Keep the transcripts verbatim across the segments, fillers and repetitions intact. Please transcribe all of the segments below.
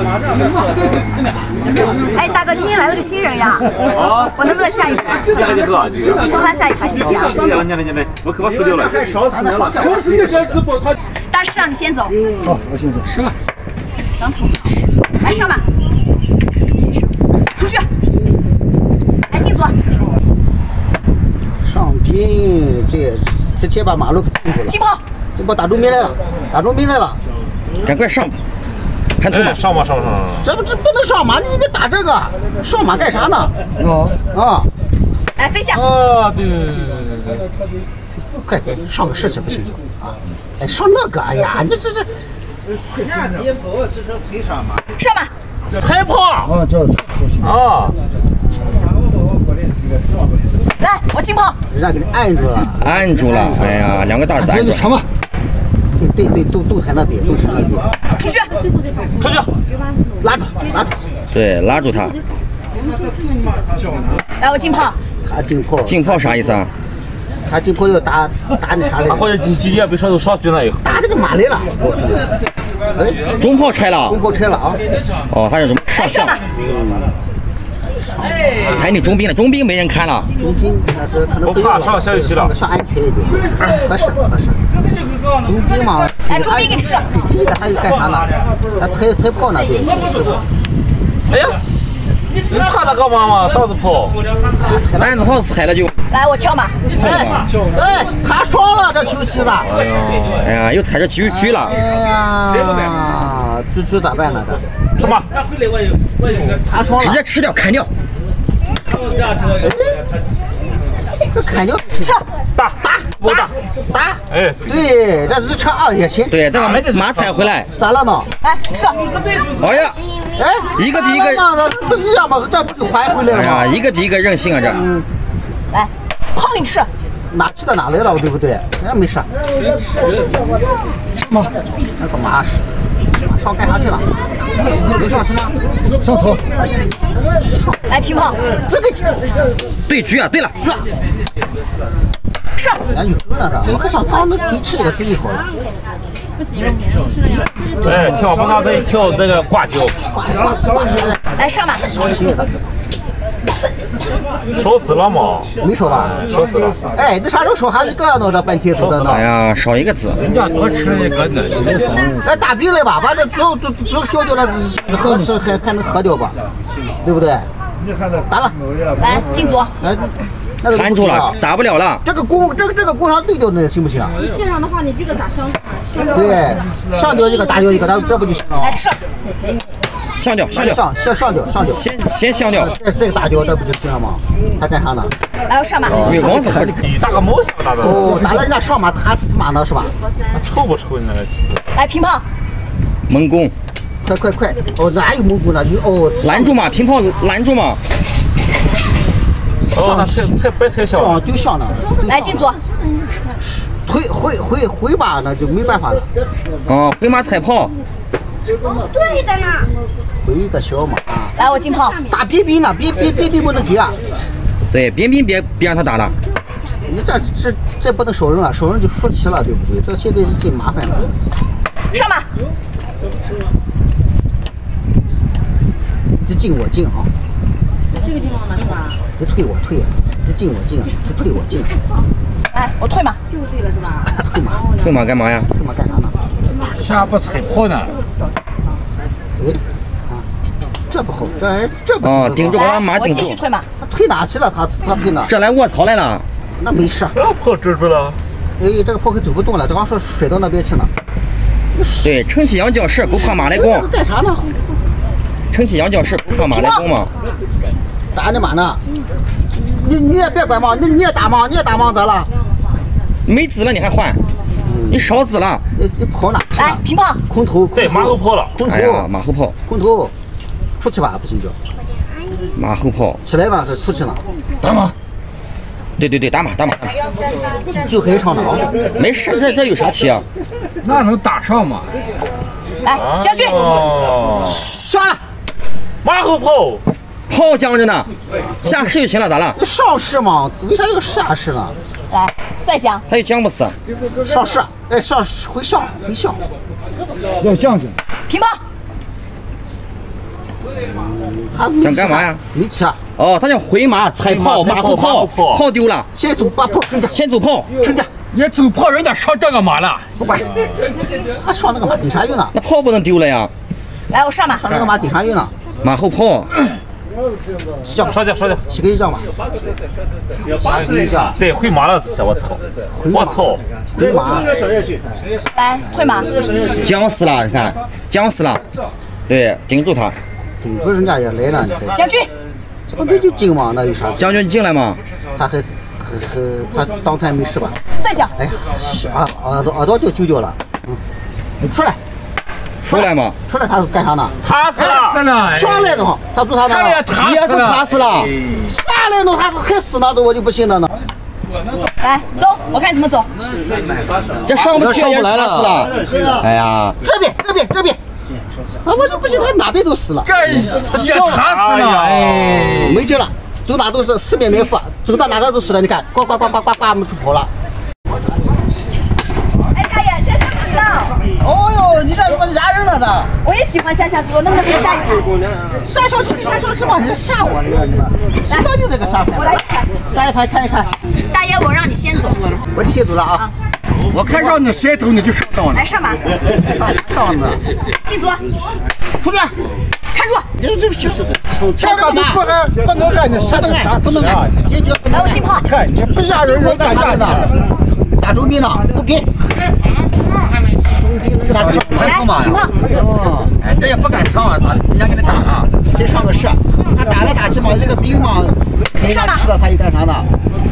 哎，大哥，今天来了个新人呀， 啊， 我能不能下一盘？ 你还得喝这个？ 帮他下一盘行不行？ 行了，你来你来，我可把输掉了。 大师让你先走。 好，我先走。 是吧？ 当头来上吧，出去。来进组。 上兵，这直接把马路给进住了。 进炮。 进炮，打中兵来了，打中兵来了。 赶快上！盘头马， 上吧上吧上吧！ 这不这不能上马，你应该打这个，上马干啥呢？ 哦啊！ 来飞下！ 啊，对对对对对对！ 快上个士气不行啊！哎，上那个，哎呀，你这这这。 上吧！ 踩炮！ 啊，这才可行啊！ 来，我进炮。 人家给你按住了， 按住了！哎呀，两个大子按住了。 这就成吧。 对对对，都都在那边，都在那边。 出去！ 出去！ 拉住，拉住！ 对，拉住他。 来，我进炮。 他进炮， 进炮啥意思啊？ 他进炮要打打那啥来他好像几几节被舌头上去了以后， 打这个马来了。我告诉你，哎， 中炮拆了。 中炮拆了啊！ 哦，还是什么上上相？踩你中兵了，中兵没人看了。 中兵那这可能不怕上下游戏了， 上安全一点，合适合适。中兵嘛， 来，中兵给吃。 第一个他又干啥呢？他踩踩炮那边。 哎呀，你怕他干嘛嘛？刀子炮， 单子炮踩了就。 来，我跳马。 哎哎，他爽了这球棋子。 哎呀，又踩着狙狙了。 哎呀，这这咋办呢？这什么？ 他爽了， 直接吃掉砍掉。 这砍掉上打打我打打。 哎， 对，这日常二也行。 对，再把马踩回来。 咋了呢？ 来上。 哎呀， 哎， 一个比一个， 不是一样吗？这不就还回来哎了吗？ 呀，一个比一个任性啊！这来，炮给你吃。 哪去的哪来了，对不对？人家没事。 什么？ 那个马是上干啥去了？没上去吗？ 上头。 来平炮。 这个对狙啊！对了， 狙。 上。 人家就够了的，我可想刚能比吃这个最好了。 哎，跳不他再跳这个挂球， 来上吧。 手指了吗？ 没说吧？ 手指了。 哎，这啥时候说还是这样弄这半天子的呢？ 哎呀，少一个字。 人家多吃一个呢，今天上午。 哎，打兵来吧，把这走走走消掉了，喝吃还还能喝掉吧？对不对？打了， 来进组。 来，那个拦住了，打不了了。 这个弓，这个这个弓上对掉那行不行？ 你线上的话，你这个咋上？ 对，上掉一个，打掉一个，咱这不就行了？ 来吃。 上掉，上掉， 上先上掉，上掉。 先先上掉。 这这个打掉，这不就行了吗？他干啥呢？ 来，我上马。 女王子和你打个毛线打的？ 哦，打了人家上马，他死马呢是吧？ 臭不臭？你那个棋子？ 来平炮。 猛攻。 快快快！哦，哪有蒙古呢？就哦， 拦住嘛，平炮拦住嘛。 哦，那踩踩白踩小。 哦，丢象呢。 来进组。 回回回回马那就没办法了。 哦，回马踩炮。 对的呢。 回一个小马。 来，我进炮。 打边兵呢，边边边兵不能给啊。 对，边兵别别让他打了。 你这这这不能少人了，少人就输齐了，对不对？这现在是挺麻烦的。 上马。 这进我进啊！ 这个地方呢是吧？ 这退我退，这进我进，这退我进。 来，我退马。 就是对了是吧？ 退马， 退马干嘛呀？ 退马干啥呢？ 下不踩炮呢。 哎，啊，这不好，这这不哦，顶住把来，我马顶住。 继续退马。 他退哪去了？他他退哪？ 这来卧槽来了。 那没事。 炮支住了。 哎，这个炮可走不动了，这刚说甩到那边去了。 对，撑起羊角势，不怕马来攻。 干啥呢？ 撑起羊角势，不怕马来攻嘛。 打你马呢？你你也别管嘛，你你也打嘛，你也打嘛，咋了？ 没子了你还换？你少子了。 你你跑哪去了？ 来平炮。 空投。 对，马后炮了。 空哎呀， 投。 马后炮。 空投。出去吧，不行就。 马后炮。 起来了，这出去了。 打马。 对对对，打马打马。 就黑场了啊！ 没事，这这有啥棋啊？ 那能打上吗？ 来将军。 上了。 马后炮。 炮将着呢，下士就行了，咋了？ 你上士嘛，为啥要下士呢？ 来，再将。 他又将不死。 上士，哎，上回象回象。 要将军。 平炮。 他没想干嘛呀？ 没吃啊！ 哦，他叫回马踩炮，马后炮，炮丢了， 先走把炮成家， 先走炮， 成家。 你走炮人家上这个马了， 不管，他上那个马顶啥用呢？ 那炮不能丢了呀。 来，我上马。 上那个马顶啥用呢？ 马后炮。 上上去上去， 几个一张吧。 对，回马了，我操！我操！ 回马。 来，退马。 僵死了，你看，僵死了。对，顶住他。 顶住人家也来了，你看。 将军。 将军就进嘛，那有啥？ 将军进来嘛。 他还还还他当台没事吧？ 再讲。 哎呀，啊耳朵耳朵就揪掉了。嗯，你出来。 出来嘛！ 出来，他是干啥呢？ 塌死了！ 上来的话，他做啥呢？ 也是塌死了。 下来呢，他还死呢，我就不信了呢。 来，走，我看怎么走。 这上不去也塌死了。哎呀， 这边，这边，这边。怎么就不信？他哪边都死了。 这这也塌死了！哎， 没辙了，走哪都是四面埋伏，走到哪个都死了。你看，呱呱呱呱呱呱，我们出跑了。哦哟，你这不是压人了的？ 我也喜欢下象棋，我能不能下一盘？ 下象棋，下象棋嘛，你吓我了，你们。谁到你这个下盘？ 我来一盘。 下一盘看一看。 大爷，我让你先走。 我就先走了啊。 我看让你先走，你就上当了。 来上马。 上当呢？ 进组。 出去。 看住。 这这这这个你不还不能干，你不能干，不能干，坚决不能干。 来，我进炮。 看你不吓人，人干啥呢？ 打中兵呢？不给。 来， 进炮。 哦， 哎，这也不敢上啊，他人家给你打了。 先上个士，他打来打去嘛，这个兵嘛，人家吃了他就干啥呢？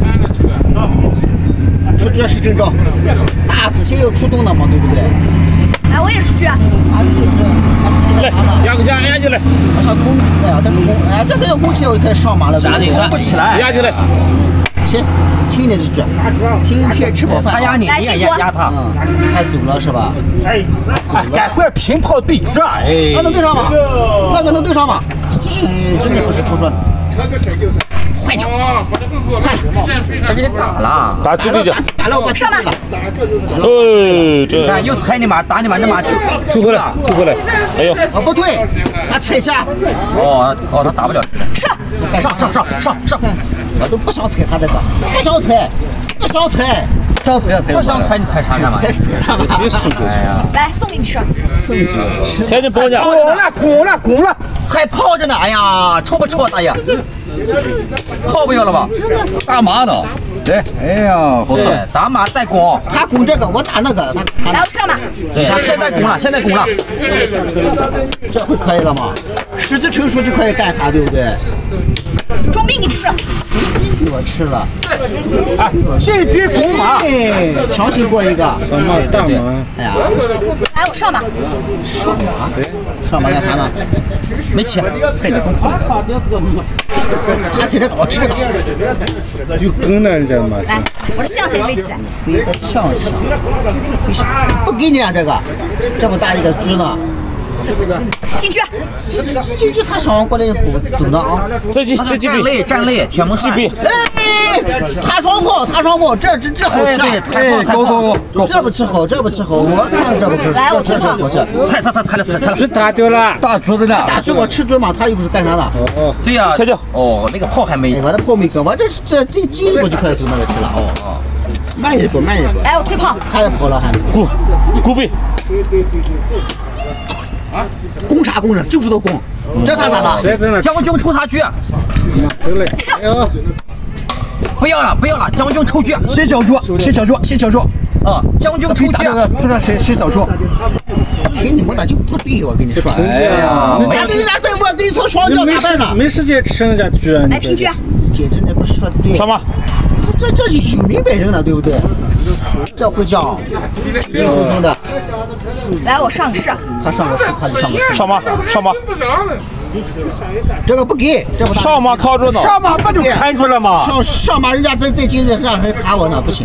出绝世真招，大子先要出动了嘛，对不对？ 来，我也出去啊。 他出去，他出去干啥呢？ 压个压压起来。 他攻，哎呀，这个攻，哎，这都要攻起来，我开始上马了， 压起不起来， 压起来。 先听你几句，听劝吃饱饭。 他压你，你也压压他。 嗯，他走了是吧？ 哎，赶快平炮对决！哎， 那能对上吗？那个能对上吗？嗯，真的不是胡说的。坏球！ 他给你打了， 打住一点。 打了我上马。 哦，这看又踩你马，打你马，那马就退回来，退回来。哎呦， 我不退，他踩下。 哦哦，他打不了。 吃。 上上上上上！我都不想踩他这个，不想踩，不想踩，想踩踩。 不想踩你踩啥干嘛？ 踩死他吧！ 哎呀， 来送给你吃。 送给吃。 踩你包家。 拱了拱了拱了， 踩炮着呢！哎呀，臭不臭啊，大爷？炮不要了吧？ 打马呢？对，哎呀，好对，打马再拱。 他拱这个，我打那个，他来，我上马。 对，现在拱了，现在拱了。 这回可以了吗？时机成熟就可以干他，对不对？ 中兵你吃。 给我吃了。 这匹公马， 哎，强行过一个。 大马， 哎呀， 来，我上马。 上马，上马干啥呢？ 没起， 踩着更快。他踩着搞，吃着搞。 有梗呢，你知道吗？ 来，我的象先飞起来。 飞得像像。不给你啊，这个，这么大一个猪呢。 进去。 进去，他上过来不走了啊。 这几这几站累站累，铁门汉。 哎，他双炮，他双炮，这这这好吃啊！ 踩炮踩炮， 这不吃好，这不吃好，我看这不吃。 来，我这这好吃。 踩踩踩踩了踩踩了， 是打掉了，打猪的呢。 大猪我吃猪嘛，他又不是干啥的。 对呀， 踩掉。 哦，那个炮还没。 我的炮没跟，我这这这进一步就快走那个去了哦哦。慢一步，慢一步。 来，我退炮。 他也跑了还。 鼓鼓背。 攻啥攻着，就知道攻。这咋咋的？ 将军抽他车。 上。 不要了，不要了，将军抽车。 先小猪，先小猪，先小猪。 啊，将军抽车。 就让谁谁小猪。 听你们的就不对，我跟你说。 哎呀， 人家人家在我跟你说双脚咋办呢？ 没时间吃人家猪啊！ 来平局。 姐真的不是说的对。 上马。 这这有明白人了，对不对？这会讲，轻松松的。 来，我上个士。 他上个士，他就上个士。 上马，上马。 这个不给，这不上马靠着呢。 上马不就看出了吗？ 上上马，人家在在今日上还卡我呢，不行。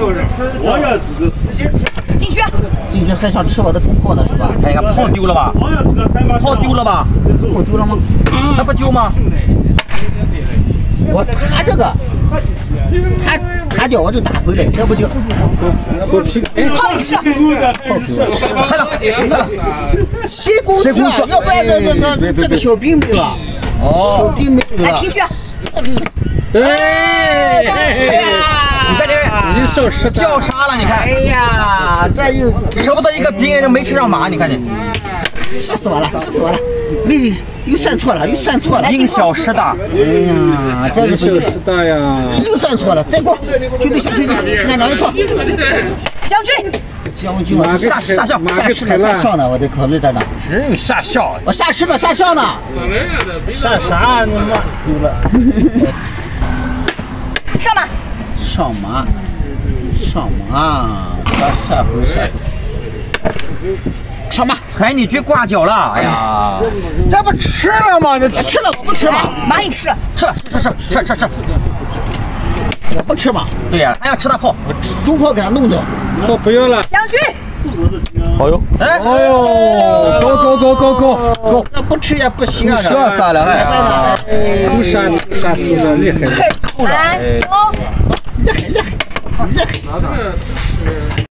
进去。 进去还想吃我的中炮呢，是吧？ 哎呀，炮丢了吧？炮丢了吧？ 炮丢了吗？ 那不丢吗？ 我他这个他他叫我就打回来，这不就破皮。 好你吃。 还了这个西宫卷，要不然这这这这个小饼没了。哦，小饼没了。 来皮卷。 哎哎呀！你看这一手十叫啥了？你看， 哎呀，这又舍不得一个饼就没吃上马，你看你。 气死我了，气死我了！没又算错了，又算错了。 因小失大。 哎呀，这个手十大呀！ 又算错了，再过，军队小心点，看哪一错。 将军。 将军，我下下校，下士呢，下校呢，我得考虑着呢。 真下校， 我下士呢，下校呢。 下啥？你妈丢了！ 上马。 上马，上马，咱下回下回。上马， 踩你去挂脚了！哎呀， 这不吃了吗？这吃了我不吃嘛， 马你吃。 吃吃吃吃吃吃吃， 我不吃嘛。 对呀，还要吃大炮， 我吃中炮给他弄掉。 炮不要了。 将军。 哦呦， 哎， 哎呦，go go go go go go！ 这不吃也不行啊！ 这啥了？哎， 偷杀偷杀偷的厉害。 太臭了！ 来走。 厉害厉害厉害！